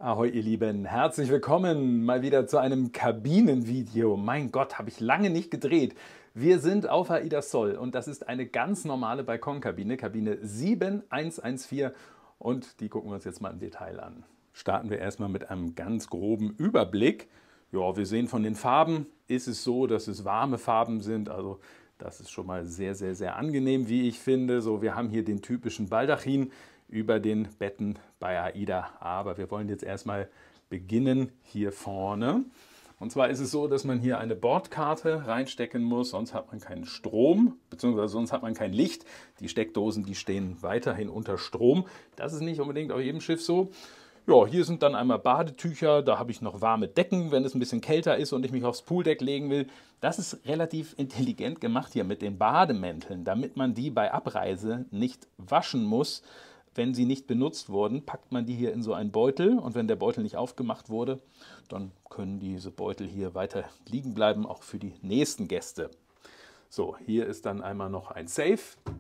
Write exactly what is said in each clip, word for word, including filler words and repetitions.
Ahoi ihr Lieben, herzlich willkommen mal wieder zu einem Kabinenvideo. Mein Gott, habe ich lange nicht gedreht. Wir sind auf AIDA Sol und das ist eine ganz normale Balkonkabine, Kabine sieben eins eins vier, und die gucken wir uns jetzt mal im Detail an. Starten wir erstmal mit einem ganz groben Überblick. Ja, wir sehen von den Farben, ist es so, dass es warme Farben sind, also das ist schon mal sehr, sehr, sehr angenehm, wie ich finde. So, wir haben hier den typischen Baldachin über den Betten bei AIDA. Aber wir wollen jetzt erstmal beginnen hier vorne. Und zwar ist es so, dass man hier eine Bordkarte reinstecken muss, sonst hat man keinen Strom, beziehungsweise sonst hat man kein Licht. Die Steckdosen, die stehen weiterhin unter Strom. Das ist nicht unbedingt auf jedem Schiff so. Ja, hier sind dann einmal Badetücher, da habe ich noch warme Decken, wenn es ein bisschen kälter ist und ich mich aufs Pooldeck legen will. Das ist relativ intelligent gemacht hier mit den Bademänteln, damit man die bei Abreise nicht waschen muss. Wenn sie nicht benutzt wurden, packt man die hier in so einen Beutel, und wenn der Beutel nicht aufgemacht wurde, dann können diese Beutel hier weiter liegen bleiben, auch für die nächsten Gäste. So, hier ist dann einmal noch ein Safe,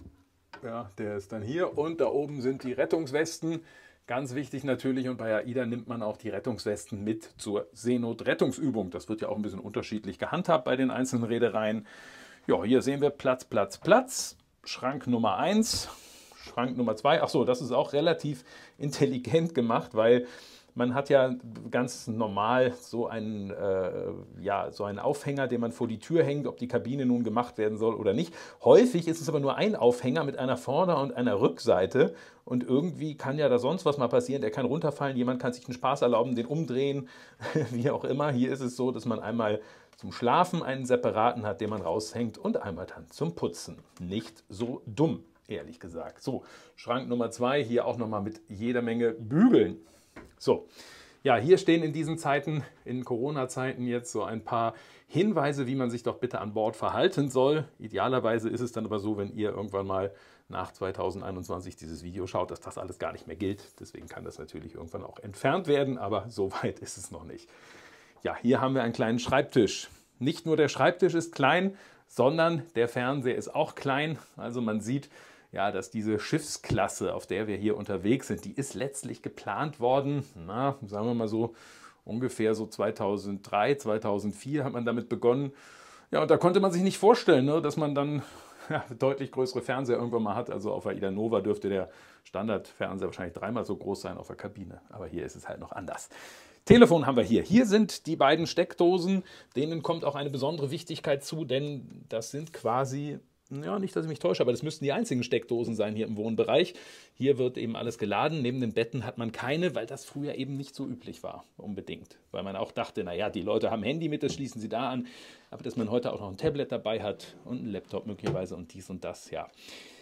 ja, der ist dann hier, und da oben sind die Rettungswesten. Ganz wichtig natürlich, und bei AIDA nimmt man auch die Rettungswesten mit zur Seenotrettungsübung. Das wird ja auch ein bisschen unterschiedlich gehandhabt bei den einzelnen Reedereien. Ja, hier sehen wir Platz, Platz, Platz, Schrank Nummer eins. Schrank Nummer zwei, ach so, das ist auch relativ intelligent gemacht, weil man hat ja ganz normal so einen, äh, ja, so einen Aufhänger, den man vor die Tür hängt, ob die Kabine nun gemacht werden soll oder nicht. Häufig ist es aber nur ein Aufhänger mit einer Vorder- und einer Rückseite, und irgendwie kann ja da sonst was mal passieren, der kann runterfallen, jemand kann sich einen Spaß erlauben, den umdrehen, wie auch immer. Hier ist es so, dass man einmal zum Schlafen einen separaten hat, den man raushängt, und einmal dann zum Putzen. Nicht so dumm, ehrlich gesagt. So, Schrank Nummer zwei, hier auch nochmal mit jeder Menge Bügeln. So, ja, hier stehen in diesen Zeiten, in Corona-Zeiten jetzt so ein paar Hinweise, wie man sich doch bitte an Bord verhalten soll. Idealerweise ist es dann aber so, wenn ihr irgendwann mal nach zweitausendeinundzwanzig dieses Video schaut, dass das alles gar nicht mehr gilt. Deswegen kann das natürlich irgendwann auch entfernt werden, aber so weit ist es noch nicht. Ja, hier haben wir einen kleinen Schreibtisch. Nicht nur der Schreibtisch ist klein, sondern der Fernseher ist auch klein. Also man sieht, ja, dass diese Schiffsklasse, auf der wir hier unterwegs sind, die ist letztlich geplant worden, na, sagen wir mal so, ungefähr so zweitausenddrei, zweitausendvier hat man damit begonnen. Ja, und da konnte man sich nicht vorstellen, ne, dass man dann ja, deutlich größere Fernseher irgendwann mal hat. Also auf AIDA Nova dürfte der Standardfernseher wahrscheinlich dreimal so groß sein auf der Kabine. Aber hier ist es halt noch anders. Telefon haben wir hier. Hier sind die beiden Steckdosen. Denen kommt auch eine besondere Wichtigkeit zu, denn das sind quasi, ja, nicht, dass ich mich täusche, aber das müssten die einzigen Steckdosen sein hier im Wohnbereich. Hier wird eben alles geladen. Neben den Betten hat man keine, weil das früher eben nicht so üblich war, unbedingt. Weil man auch dachte, naja, die Leute haben Handy mit, das schließen sie da an. Aber dass man heute auch noch ein Tablet dabei hat und einen Laptop möglicherweise und dies und das, ja.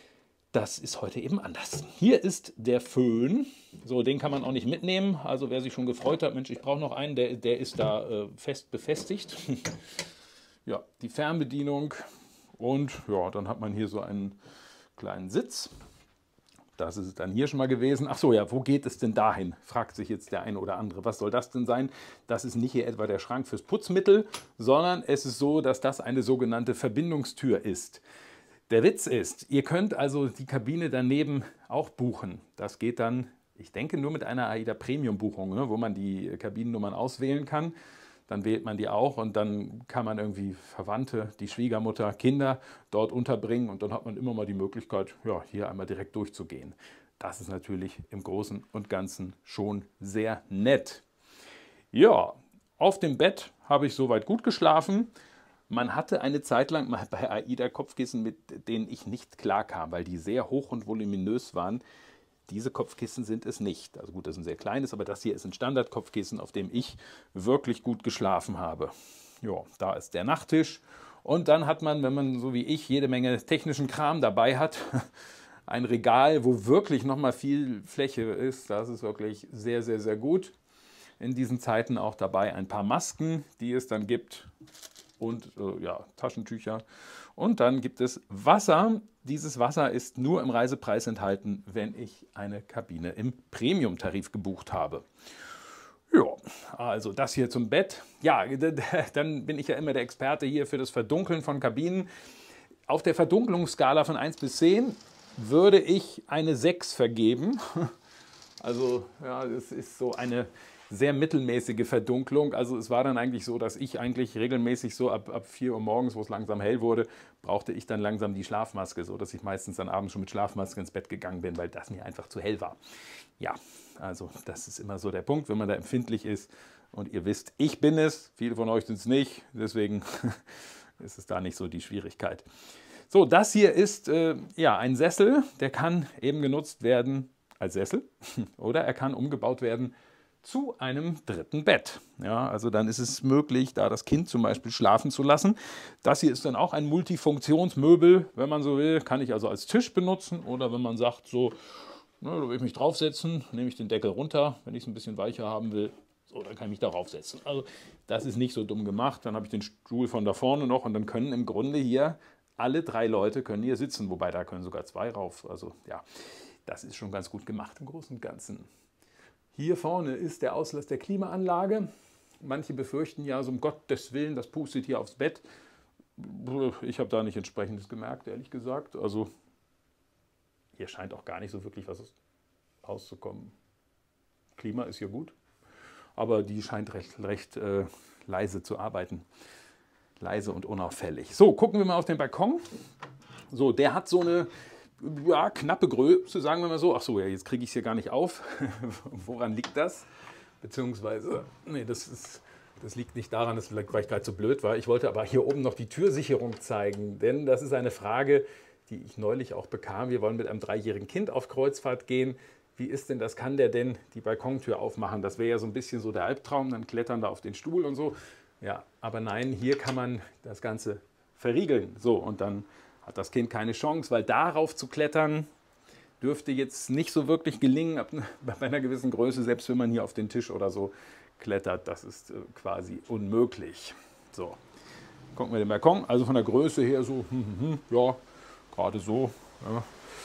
Das ist heute eben anders. Hier ist der Föhn. So, den kann man auch nicht mitnehmen. Also wer sich schon gefreut hat, Mensch, ich brauche noch einen, der, der ist da äh, fest befestigt. Ja, die Fernbedienung. Und ja, dann hat man hier so einen kleinen Sitz. Das ist es dann hier schon mal gewesen. Ach so, ja, wo geht es denn dahin? Fragt sich jetzt der eine oder andere. Was soll das denn sein? Das ist nicht hier etwa der Schrank fürs Putzmittel, sondern es ist so, dass das eine sogenannte Verbindungstür ist. Der Witz ist, ihr könnt also die Kabine daneben auch buchen. Das geht dann, ich denke, nur mit einer AIDA Premium Buchung, ne, wo man die Kabinennummern auswählen kann. Dann wählt man die auch, und dann kann man irgendwie Verwandte, die Schwiegermutter, Kinder dort unterbringen, und dann hat man immer mal die Möglichkeit, ja, hier einmal direkt durchzugehen. Das ist natürlich im Großen und Ganzen schon sehr nett. Ja, auf dem Bett habe ich soweit gut geschlafen. Man hatte eine Zeit lang mal bei AIDA Kopfkissen, mit denen ich nicht klarkam, weil die sehr hoch und voluminös waren. Diese Kopfkissen sind es nicht. Also gut, das ist ein sehr kleines, aber das hier ist ein Standard-Kopfkissen, auf dem ich wirklich gut geschlafen habe. Ja, da ist der Nachttisch. Und dann hat man, wenn man so wie ich jede Menge technischen Kram dabei hat, ein Regal, wo wirklich nochmal viel Fläche ist. Das ist wirklich sehr, sehr, sehr gut. In diesen Zeiten auch dabei ein paar Masken, die es dann gibt. Und äh, ja, Taschentücher. Und dann gibt es Wasser. Dieses Wasser ist nur im Reisepreis enthalten, wenn ich eine Kabine im Premium-Tarif gebucht habe. Ja, also das hier zum Bett. Ja, dann bin ich ja immer der Experte hier für das Verdunkeln von Kabinen. Auf der Verdunklungsskala von eins bis zehn würde ich eine sechs vergeben. Also ja, es ist so eine sehr mittelmäßige Verdunklung. Also es war dann eigentlich so, dass ich eigentlich regelmäßig so ab, ab vier Uhr morgens, wo es langsam hell wurde, brauchte ich dann langsam die Schlafmaske, so dass ich meistens dann abends schon mit Schlafmaske ins Bett gegangen bin, weil das mir einfach zu hell war. Ja, also das ist immer so der Punkt, wenn man da empfindlich ist. Und ihr wisst, ich bin es, viele von euch sind es nicht, deswegen ist es da nicht so die Schwierigkeit. So, das hier ist äh, ja ein Sessel, der kann eben genutzt werden als Sessel oder er kann umgebaut werden zu einem dritten Bett. Ja, also dann ist es möglich, da das Kind zum Beispiel schlafen zu lassen. Das hier ist dann auch ein Multifunktionsmöbel, wenn man so will. Kann ich also als Tisch benutzen oder wenn man sagt, so, ne, da will ich mich draufsetzen, nehme ich den Deckel runter, wenn ich es ein bisschen weicher haben will. So, dann kann ich mich darauf setzen. Also das ist nicht so dumm gemacht. Dann habe ich den Stuhl von da vorne noch und dann können im Grunde hier alle drei Leute können hier sitzen. Wobei da können sogar zwei rauf. Also ja, das ist schon ganz gut gemacht im Großen und Ganzen. Hier vorne ist der Auslass der Klimaanlage. Manche befürchten ja, so um Gottes Willen, das pustet hier aufs Bett. Ich habe da nicht entsprechendes gemerkt, ehrlich gesagt. Also hier scheint auch gar nicht so wirklich was rauszukommen. Klima ist hier gut, aber die scheint recht, recht äh, leise zu arbeiten. Leise und unauffällig. So, gucken wir mal auf den Balkon. So, der hat so eine ja, knappe Größe, sagen wir mal so. Ach so, ja, jetzt kriege ich es hier gar nicht auf. Woran liegt das? Beziehungsweise, nee, das, ist, das liegt nicht daran, dass vielleicht, weil ich gerade so blöd war. Ich wollte aber hier oben noch die Türsicherung zeigen, denn das ist eine Frage, die ich neulich auch bekam. Wir wollen mit einem dreijährigen Kind auf Kreuzfahrt gehen. Wie ist denn das? Kann der denn die Balkontür aufmachen? Das wäre ja so ein bisschen so der Albtraum, dann klettern da auf den Stuhl und so. Ja, aber nein, hier kann man das Ganze verriegeln. So, und dann hat das Kind keine Chance, weil darauf zu klettern dürfte jetzt nicht so wirklich gelingen, bei einer gewissen Größe, selbst wenn man hier auf den Tisch oder so klettert, das ist quasi unmöglich. So, gucken wir den Balkon, also von der Größe her so, hm, hm, hm, ja, gerade so. Ja.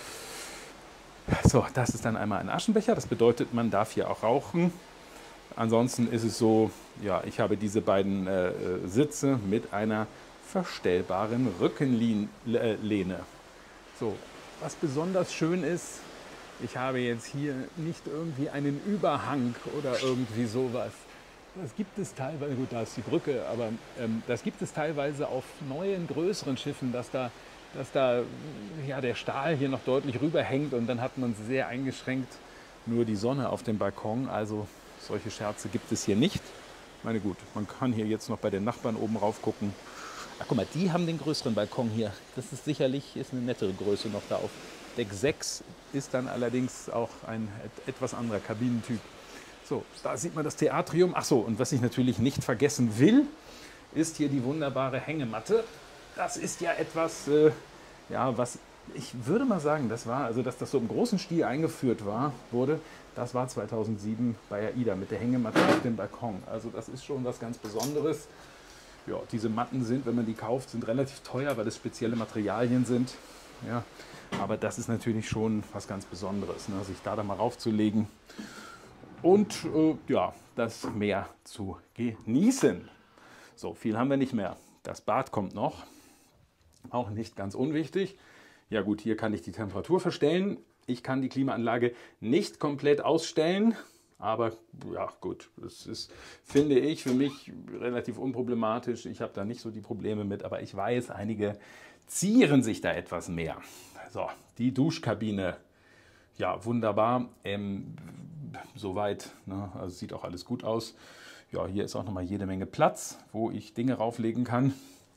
So, das ist dann einmal ein Aschenbecher, das bedeutet, man darf hier auch rauchen. Ansonsten ist es so, ja, ich habe diese beiden äh, Sitze mit einer verstellbaren Rückenlehne. So, was besonders schön ist, ich habe jetzt hier nicht irgendwie einen Überhang oder irgendwie sowas. Das gibt es teilweise, gut, da ist die Brücke, aber ähm, das gibt es teilweise auf neuen, größeren Schiffen, dass da, dass da ja, der Stahl hier noch deutlich rüberhängt und dann hat man sehr eingeschränkt nur die Sonne auf dem Balkon. Also solche Scherze gibt es hier nicht. Ich meine, gut, man kann hier jetzt noch bei den Nachbarn oben rauf gucken. Ach, guck mal, die haben den größeren Balkon hier. Das ist sicherlich ist eine nettere Größe noch da auf. Deck sechs ist dann allerdings auch ein etwas anderer Kabinentyp. So, da sieht man das Theatrium. Ach so, und was ich natürlich nicht vergessen will, ist hier die wunderbare Hängematte. Das ist ja etwas, äh, ja, was ich würde mal sagen, das war, also dass das so im großen Stil eingeführt war, wurde, das war zweitausendsieben bei AIDA mit der Hängematte auf dem Balkon. Also das ist schon was ganz Besonderes. Ja, diese Matten sind, wenn man die kauft, sind relativ teuer, weil es spezielle Materialien sind. Ja, aber das ist natürlich schon was ganz Besonderes, ne, sich da, da mal raufzulegen und äh, ja, das Meer zu genießen. So, viel haben wir nicht mehr. Das Bad kommt noch, auch nicht ganz unwichtig. Ja gut, hier kann ich die Temperatur verstellen. Ich kann die Klimaanlage nicht komplett ausstellen. Aber ja gut, das ist, finde ich, für mich relativ unproblematisch. Ich habe da nicht so die Probleme mit, aber ich weiß, einige zieren sich da etwas mehr. So, die Duschkabine, ja wunderbar, ähm, soweit, ne? Also sieht auch alles gut aus. Ja, hier ist auch nochmal jede Menge Platz, wo ich Dinge rauflegen kann.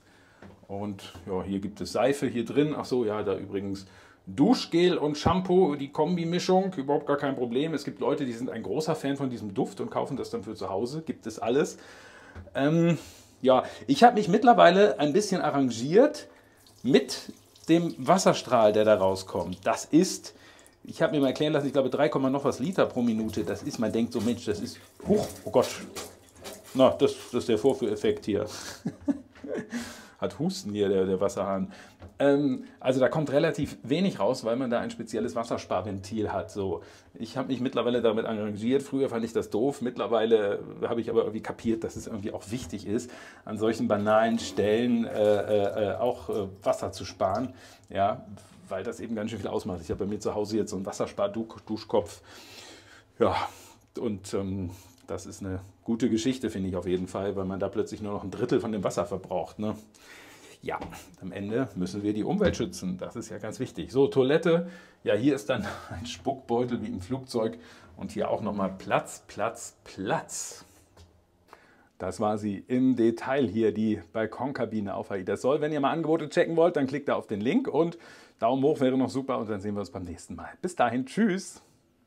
Und ja, hier gibt es Seife hier drin. Ach so, ja, da übrigens Duschgel und Shampoo, die Kombimischung, überhaupt gar kein Problem. Es gibt Leute, die sind ein großer Fan von diesem Duft und kaufen das dann für zu Hause. Gibt es alles. Ähm, ja, ich habe mich mittlerweile ein bisschen arrangiert mit dem Wasserstrahl, der da rauskommt. Das ist, ich habe mir mal erklären lassen, ich glaube drei, noch was Liter pro Minute. Das ist, man denkt so, Mensch, das ist, huch, oh Gott. Na, das, das ist der Vorführeffekt hier. Hat Husten hier, der, der Wasserhahn. Ähm, also da kommt relativ wenig raus, weil man da ein spezielles Wassersparventil hat. So, ich habe mich mittlerweile damit arrangiert. Früher fand ich das doof. Mittlerweile habe ich aber irgendwie kapiert, dass es irgendwie auch wichtig ist, an solchen banalen Stellen äh, äh, auch äh, Wasser zu sparen. Ja, weil das eben ganz schön viel ausmacht. Ich habe bei mir zu Hause jetzt so einen Wasserspar-Duschkopf. Ja, und ähm, das ist eine gute Geschichte, finde ich auf jeden Fall, weil man da plötzlich nur noch ein Drittel von dem Wasser verbraucht, ne? Ja, am Ende müssen wir die Umwelt schützen. Das ist ja ganz wichtig. So, Toilette. Ja, hier ist dann ein Spuckbeutel wie im Flugzeug. Und hier auch nochmal Platz, Platz, Platz. Das war sie im Detail hier, die Balkonkabine auf AIDA Sol. Wenn ihr mal Angebote checken wollt, dann klickt da auf den Link und Daumen hoch wäre noch super und dann sehen wir uns beim nächsten Mal. Bis dahin, tschüss!